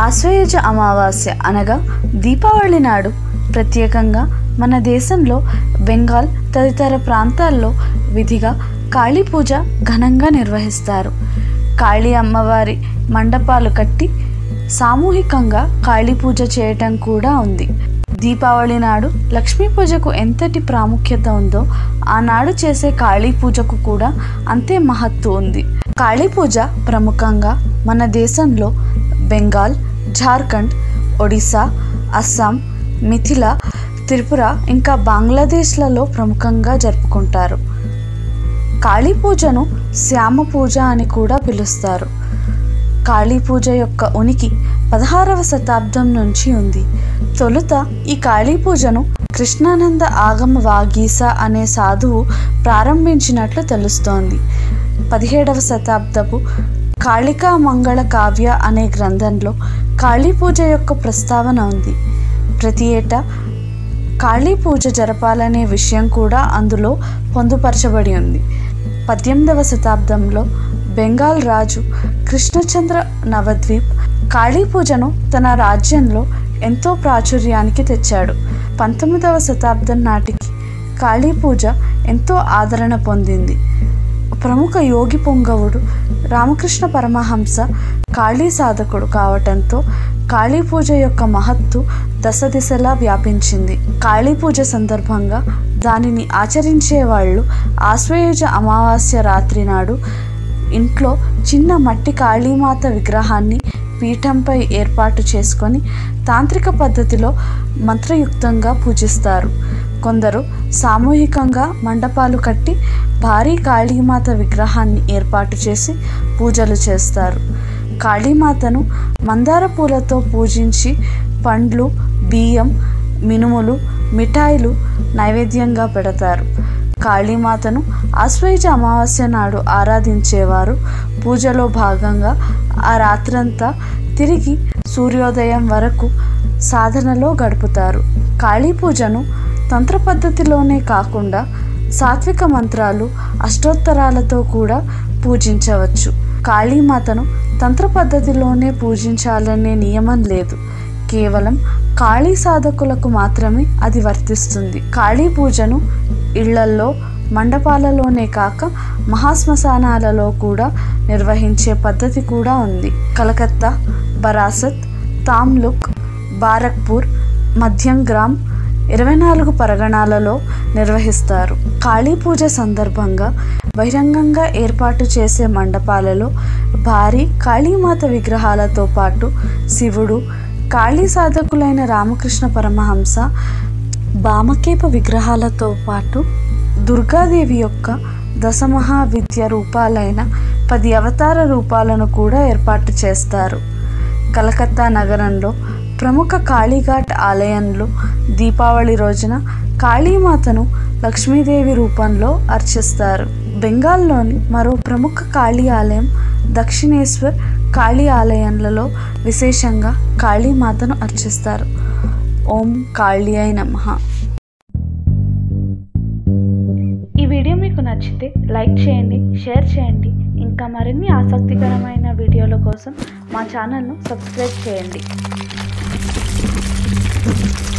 ఆశ్వయుజ అమావాస్య అనగా దీపావళి నాడు ప్రత్యేకంగా మన దేశంలో బెంగాల్ తదితర ప్రాంతాల్లో విధిగా కాళీ పూజ ఘనంగా నిర్వహిస్తారు. కాళీ అమ్మవారి మండపాలు కట్టి సామూహికంగా కాళీ పూజ చేయటం కూడా ఉంది. దీపావళి నాడు లక్ష్మీ పూజకు ఎంతటి ప్రాముఖ్యత ఉందో ఆనాడు చేసే కాళీ పూజకు కూడా అంతే మహత్తు ఉంది. కాళీ పూజ ప్రముఖంగా మన దేశంలో బెంగాల్, జార్ఖండ్, ఒడిశా, అస్సాం, మిథిల, త్రిపుర ఇంకా బంగ్లాదేశ్లలో ప్రముఖంగా జరుపుకుంటారు. కాళీ పూజను శ్యామ పూజ అని కూడా పిలుస్తారు. కాళీ పూజ యొక్క ఉనికి 16వ శతాబ్దం నుంచి ఉంది. తొలుత ఈ కాళీ పూజను కృష్ణానంద ఆగమ వాగీస అనే సాధువు ప్రారంభించినట్లు తెలుస్తోంది. 17వ శతాబ్దపు కాళికా మంగళ కావ్య అనే గ్రంథంలో కాళీ పూజ యొక్క ప్రస్తావన ఉంది. ప్రతి ఏటా కాళీ పూజ జరపాలనే విషయం కూడా అందులో పొందుపరచబడి ఉంది. 18వ శతాబ్దంలో బెంగాల్ రాజు కృష్ణచంద్ర నవద్వీప్ కాళీ పూజను తన రాజ్యంలో ఎంతో ప్రాచుర్యానికి తెచ్చాడు. 19వ శతాబ్దం నాటికి కాళీ పూజ ఎంతో ఆదరణ పొందింది. ప్రముఖ యోగి పొంగవుడు రామకృష్ణ పరమహంస కాళీ సాధకుడు కావటంతో కాళీ పూజ యొక్క మహత్తు దశ దిశలా వ్యాపించింది. కాళీ పూజ సందర్భంగా దానిని ఆచరించే వాళ్ళు ఆశ్వయుజ అమావాస్య రాత్రి నాడు ఇంట్లో చిన్న మట్టి కాళీమాత విగ్రహాన్ని పీఠంపై ఏర్పాటు చేసుకొని తాంత్రిక పద్ధతిలో మంత్రయుక్తంగా పూజిస్తారు. కొందరు సామూహికంగా మండపాలు కట్టి భారీ కాళీమాత విగ్రహాన్ని ఏర్పాటు చేసి పూజలు చేస్తారు. కాళీమాతను మందార పూలతో పూజించి పండ్లు, బియ్యం, మినుములు, మిఠాయిలు నైవేద్యంగా పెడతారు. కాళీమాతను ఆశ్వయుజ అమావాస్య నాడు ఆరాధించేవారు పూజలో భాగంగా ఆ రాత్రంతా తిరిగి సూర్యోదయం వరకు సాధనలో గడుపుతారు. కాళీ పూజను తంత్ర పద్ధతిలోనే కాకుండా సాత్విక మంత్రాలు, అష్టోత్తరాలతో కూడా పూజించవచ్చు. కాళీమాతను తంత్ర పద్ధతిలోనే పూజించాలనే నియమం లేదు. కేవలం కాళీ సాధకులకు మాత్రమే అది వర్తిస్తుంది. కాళీ పూజను ఇళ్లల్లో, మండపాలలోనే కాక మహాశ్మశానాలలో కూడా నిర్వహించే పద్ధతి కూడా ఉంది. కలకత్తా, బరాసత్, తామ్లుక్, బారక్పూర్, మధ్యంగ్రామ్ 24 పరగణాలలో నిర్వహిస్తారు. కాళీ పూజ సందర్భంగా బహిరంగంగా ఏర్పాటు చేసే మండపాలలో భారీ కాళీమాత విగ్రహాలతో పాటు శివుడు, కాళీ సాధకులైన రామకృష్ణ పరమహంస, బామకేప విగ్రహాలతో పాటు దుర్గాదేవి యొక్క దశమహావిద్య రూపాలైన 10 అవతార రూపాలను కూడా ఏర్పాటు చేస్తారు. కలకత్తా నగరంలో ప్రముఖ కాళీఘాట్ ఆలయంలో దీపావళి రోజున కాళీమాతను లక్ష్మీదేవి రూపంలో అర్చిస్తారు. బెంగాల్లోని మరో ప్రముఖ కాళీ ఆలయం దక్షిణేశ్వర్ కాళీ ఆలయంలలో విశేషంగా కాళీమాతను అర్చిస్తారు. ఓం కాళ్యాయ నమః. ఈ వీడియో మీకు నచ్చితే లైక్ చేయండి, షేర్ చేయండి. ఇంకా మరిన్ని ఆసక్తికరమైన వీడియోల కోసం మా ఛానల్ను సబ్స్క్రైబ్ చేయండి.